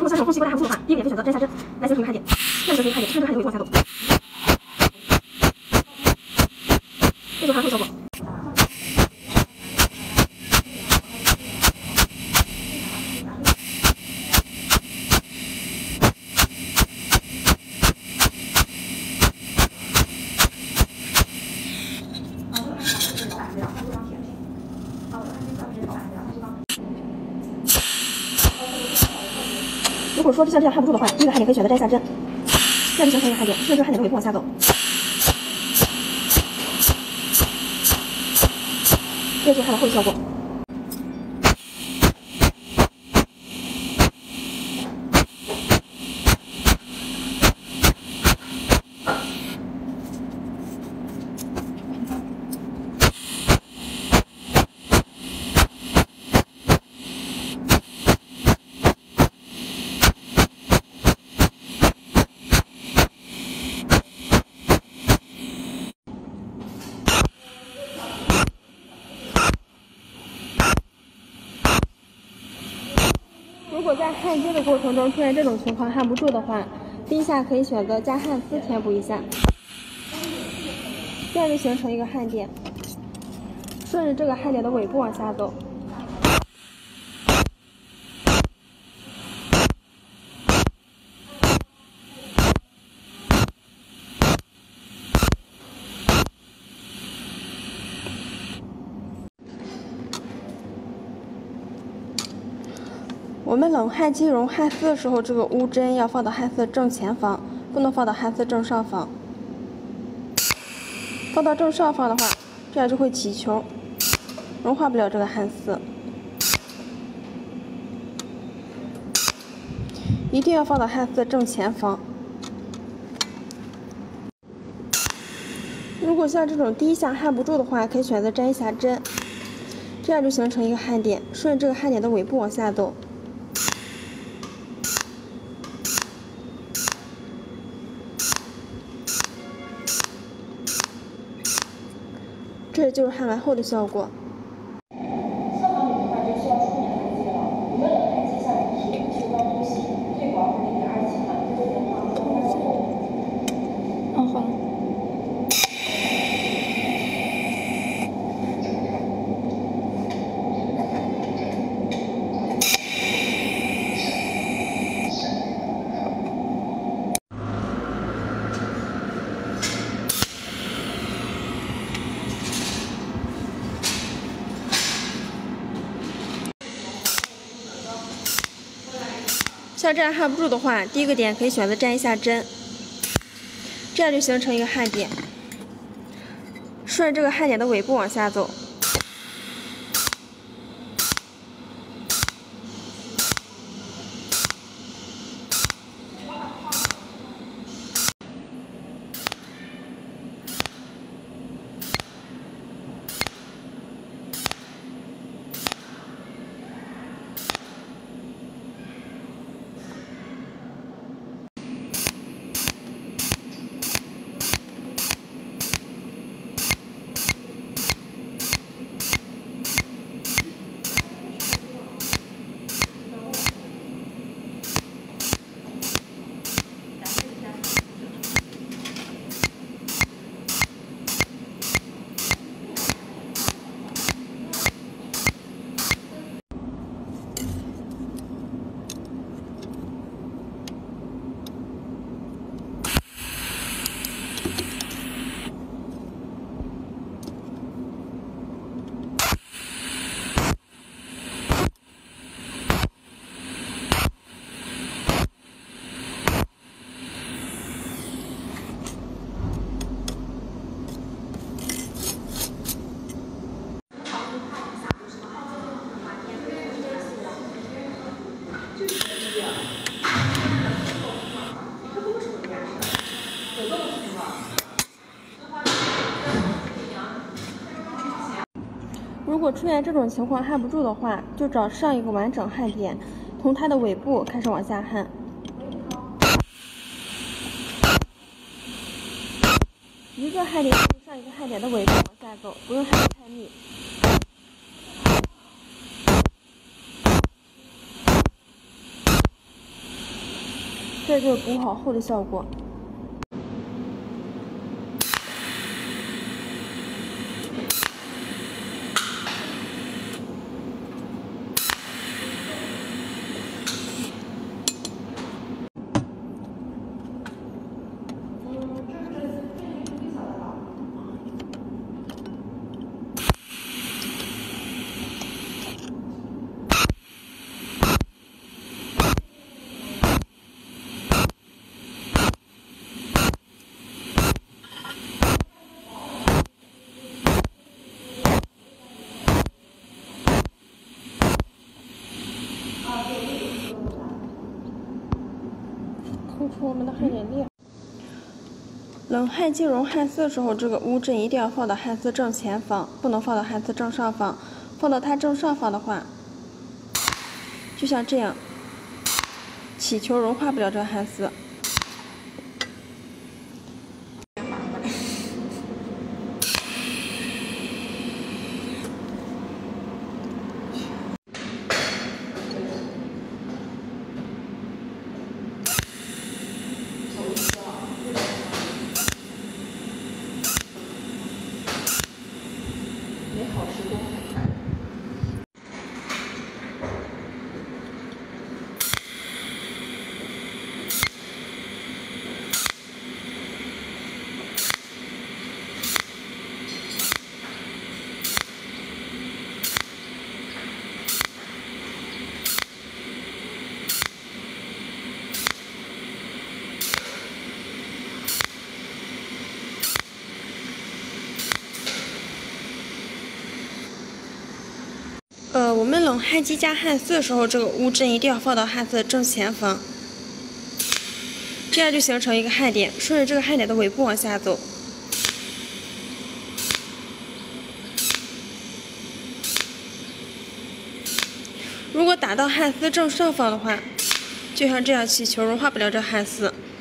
果像这种后期不太焊不住的话，第一个点可以选择粘下针来形成一个焊点，这样形成一个焊点，顺着这个焊点的尾部往下走，这就是焊后效果。如果说像这样焊不住的话，第一个焊点可以选择粘下针，这样就形成一个焊点，顺着这个焊点的尾部往下走，这就是焊的后效果。如果在焊接的过程中出现这种情况焊不住的话，第一下可以选择加焊丝填补一下，这样就形成一个焊点，顺着这个焊点的尾部往下走。我们冷焊机熔焊丝的时候，这个钨针要放到焊丝的正前方，不能放到焊丝正上方。放到正上方的话，这样就会起球，融化不了这个焊丝。一定要放到焊丝的正前方。如果像这种第一下焊不住的话，可以选择粘一下针，这样就形成一个焊点，顺着这个焊点的尾部往下走。这就是焊完后的效果。 消防里的话就需要出免焊机了。我们冷焊机项目是提高通信，推广和那个27款这个电话双发售后。 好了。 像这样焊不住的话，第一个点可以选择粘一下针，这样就形成一个焊点，顺着这个焊点的尾部往下走。如果出现这种情况焊不住的话，就找上一个完整焊点，从它的尾部开始往下焊。一个焊点从上一个焊点的尾部往下走，不用焊得太密。 这就是补好后的效果。抠出我们的焊点垫。冷焊金融焊丝的时候，这个钨针一定要放到焊丝正前方，不能放到焊丝正上方。放到它正上方的话，就像这样，气球融化不了这个焊丝。 美好时光。 我们冷焊机加焊丝的时候，这个钨针一定要放到焊丝的正前方，这样就形成一个焊点，顺着这个焊点的尾部往下走。如果打到焊丝正上方的话，就像这样，气球融化不了这焊丝。